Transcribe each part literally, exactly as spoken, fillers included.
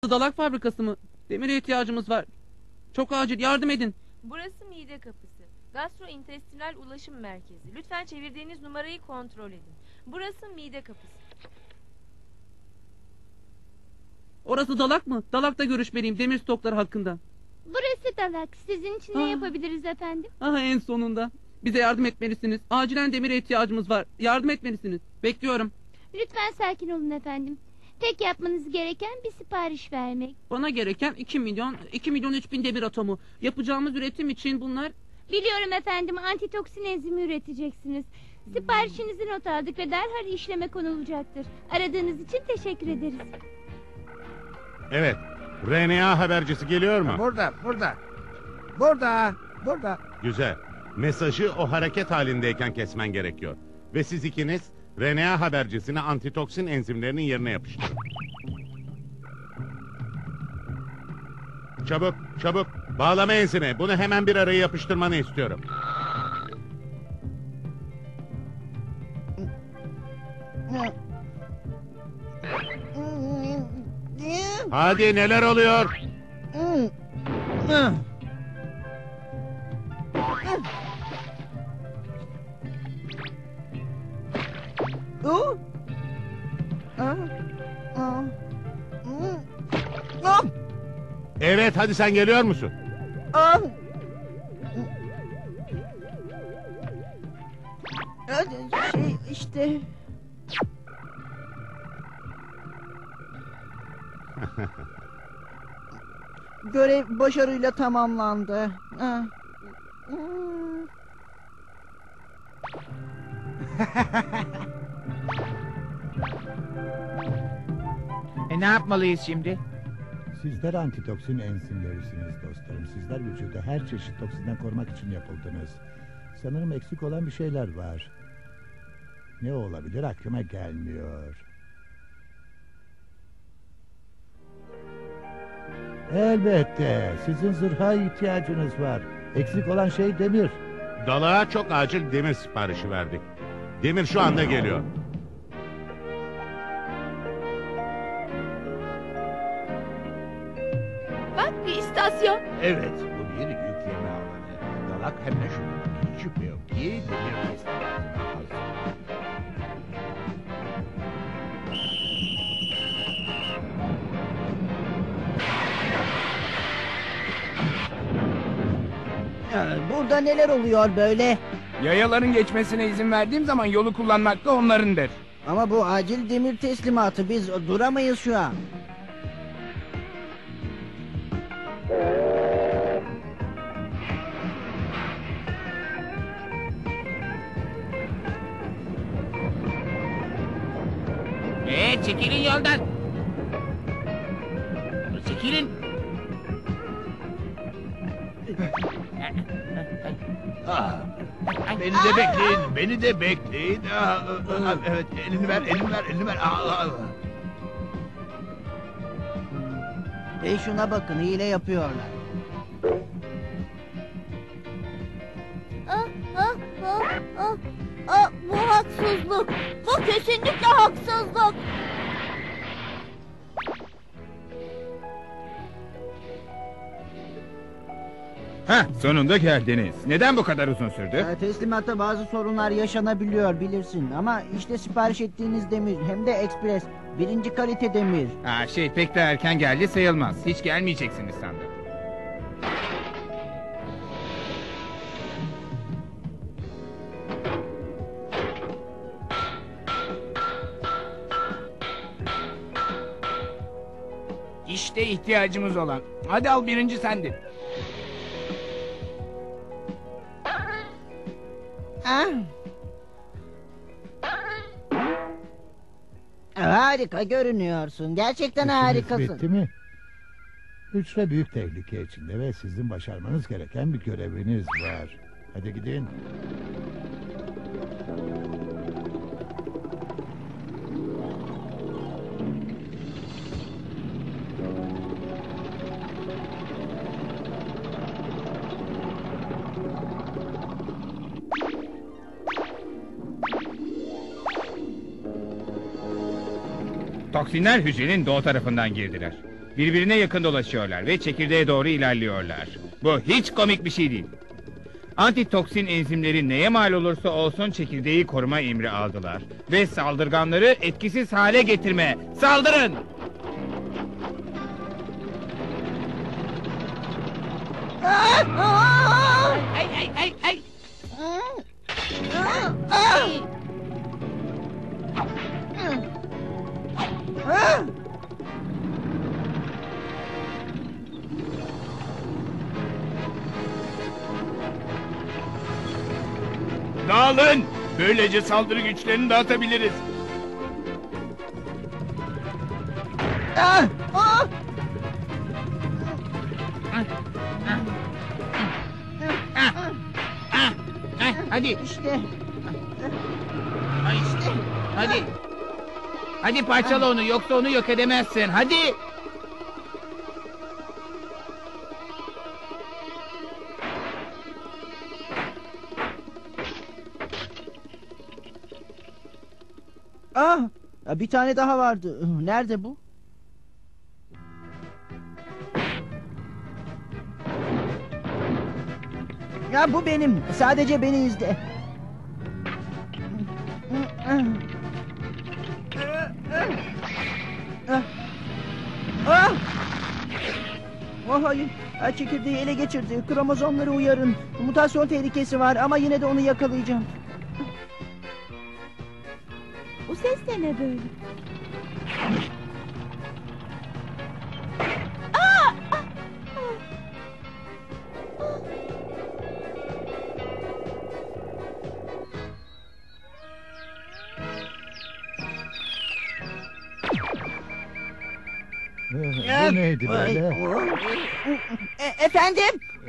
Burası dalak fabrikası mı? Demire ihtiyacımız var. Çok acil, yardım edin. Burası mide kapısı. Gastrointestinal ulaşım merkezi. Lütfen çevirdiğiniz numarayı kontrol edin. Burası mide kapısı. Orası dalak mı? Dalakta görüşmeliyim demir stokları hakkında. Burası dalak. Sizin için Aa. ne yapabiliriz efendim? Aha, en sonunda. Bize yardım etmelisiniz. Acilen demire ihtiyacımız var. Yardım etmelisiniz. Bekliyorum. Lütfen sakin olun efendim. Tek yapmanız gereken bir sipariş vermek. Bana gereken iki milyon, iki milyon üç bin demir atomu. Yapacağımız üretim için bunlar... Biliyorum efendim, antitoksin enzimi üreteceksiniz. Siparişinizi not aldık ve derhal işleme konulacaktır. Aradığınız için teşekkür ederiz. Evet. R N A habercisi geliyor mu? Burada, burada. Burada, burada. Güzel. Mesajı o hareket halindeyken kesmen gerekiyor. Ve siz ikiniz R N A habercisine antitoksin enzimlerinin yerine yapıştırın. Çabuk, çabuk. Bağlama enzimi. Bunu hemen bir araya yapıştırmanı istiyorum. Hadi, neler oluyor? Evet, hadi sen geliyor musun? Şey işte. Görev başarıyla tamamlandı. Ah. E ne yapmalıyız şimdi? Sizler antitoksin enzimlerisiniz dostlarım. Sizler vücudu her çeşit toksinden korumak için yapıldınız. Sanırım eksik olan bir şeyler var. Ne olabilir aklıma gelmiyor. Elbette. Sizin zırha ihtiyacınız var. Eksik olan şey demir. Dalağa çok acil demir siparişi verdik. Demir şu anda geliyor. Bak, bir istasyon. Evet, bu bir yükleme alanı. Dalak hem de şundan hiç şüphe yok ki demir teslimatına hazır. Burada neler oluyor böyle? Yayaların geçmesine izin verdiğim zaman yolu kullanmak da onlarındır. Ama bu acil demir teslimatı, biz duramayız şu an. Ee, çekilin yoldan. Çekilin. Ah, beni de bekleyin, beni de bekleyin. Ah, ah, evet, elini ver, elini ver, elini ver. Ah, ah. E şuna bakın, hile yapıyorlar. Ah, ah, ah, ah, ah, bu haksızlık. Bu kesinlikle haksızlık. Heh, sonunda geldiniz. Neden bu kadar uzun sürdü? Ee, teslimatta bazı sorunlar yaşanabiliyor bilirsin. Ama işte sipariş ettiğiniz demir, hem de ekspres. Birinci kalite demir. Ha, şey pek de erken geldi sayılmaz. Hiç gelmeyeceksiniz sandım. İşte ihtiyacımız olan. Hadi al, birinci sendin. Ah. Harika görünüyorsun. Gerçekten İşiniz harikasın. bitti mi? Hücre büyük tehlike içinde ve sizin başarmanız gereken bir göreviniz var. Hadi gidin. Toksinler hücrenin doğu tarafından girdiler. Birbirine yakın dolaşıyorlar ve çekirdeğe doğru ilerliyorlar. Bu hiç komik bir şey değil. Antitoksin enzimleri neye mal olursa olsun çekirdeği koruma emri aldılar. Ve saldırganları etkisiz hale getirme. Saldırın! Ay ay ay ay. Dağılın! Böylece saldırı güçlerini dağıtabiliriz. Ah! Ah! Hadi. İşte. Ay işte. Hadi. Hadi parçala onu yoksa onu yok edemezsin. Hadi. Ah! Bir tane daha vardı. Nerede bu? Ya bu benim. Sadece beni izle. Ah! Ah! Oh hayır. Ha, çekirdeği ele geçirdi. Kromozomları uyarın. Mutasyon tehlikesi var ama yine de onu yakalayacağım. Bu ses de ne böyle? Aa! Ah! Bu neydi böyle? E- efendim?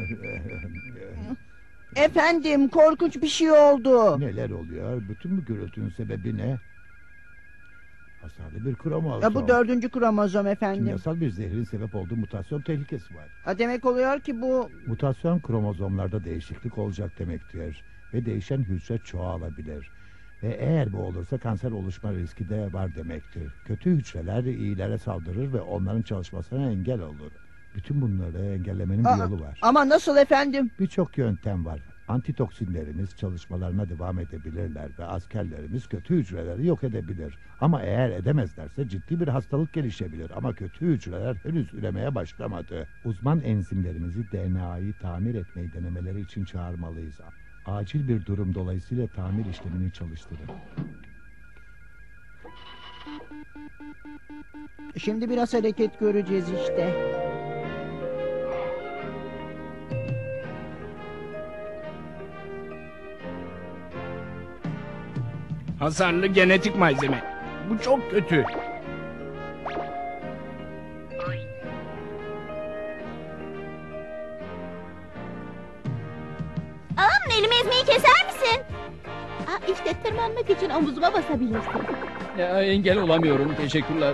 Efendim, korkunç bir şey oldu. Neler oluyor? Bütün bu gürültünün sebebi ne? Hasarlı bir kromozom. Ya bu dördüncü kromozom efendim. Kimyasal bir zehrin sebep olduğu mutasyon tehlikesi var. Ha, demek oluyor ki bu... Mutasyon kromozomlarda değişiklik olacak demektir. Ve değişen hücre çoğalabilir. Ve eğer bu olursa kanser oluşma riski de var demektir. Kötü hücreler iyilere saldırır ve onların çalışmasına engel olur. Bütün bunları engellemenin bir Aa, yolu var. Ama nasıl efendim? Birçok yöntem var. Antitoksinlerimiz çalışmalarına devam edebilirler ve askerlerimiz kötü hücreleri yok edebilir. Ama eğer edemezlerse ciddi bir hastalık gelişebilir. Ama kötü hücreler henüz üremeye başlamadı. Uzman enzimlerimizi D N A'yı tamir etmeyi denemeleri için çağırmalıyız. Acil bir durum dolayısıyla tamir işlemini çalıştırın. Şimdi biraz hareket göreceğiz işte. Hasarlı genetik malzeme. Bu çok kötü. Ağam elimi ezmeyi keser misin? Aa, işte tırmanmak için omuzuma basabilirsin. Ya, engel olamıyorum. Teşekkürler.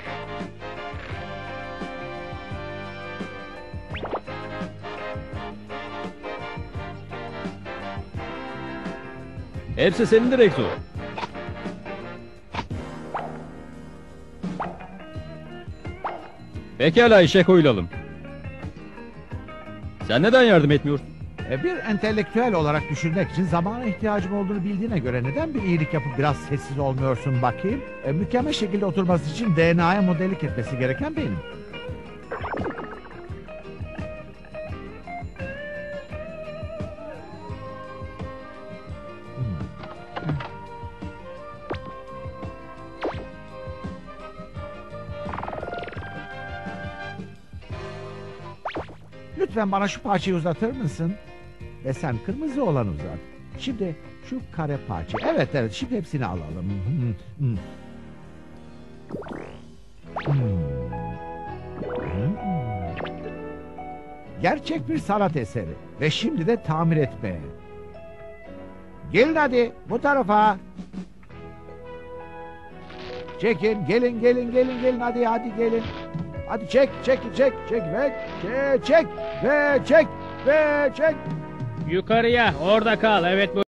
Hepsi senindir Exo. Pekala işe koyulalım. Sen neden yardım etmiyorsun? E, Bir entelektüel olarak düşünmek için zamana ihtiyacım olduğunu bildiğine göre neden bir iyilik yapıp biraz sessiz olmuyorsun bakayım? E, mükemmel şekilde oturması için D N A'ya modellik etmesi gereken benim. Lütfen bana şu parçayı uzatır mısın? Ve sen kırmızı olan uzat. Şimdi şu kare parça. Evet evet şimdi hepsini alalım. Hmm, hmm. Hmm. Hmm. Gerçek bir sanat eseri. Ve şimdi de tamir etmeye. Gelin hadi bu tarafa. Çekin gelin gelin gelin gelin hadi hadi gelin. Hadi çek çek çek çek ve çek çek ve çek ve çek. Yukarıya, orada kal. Evet bu.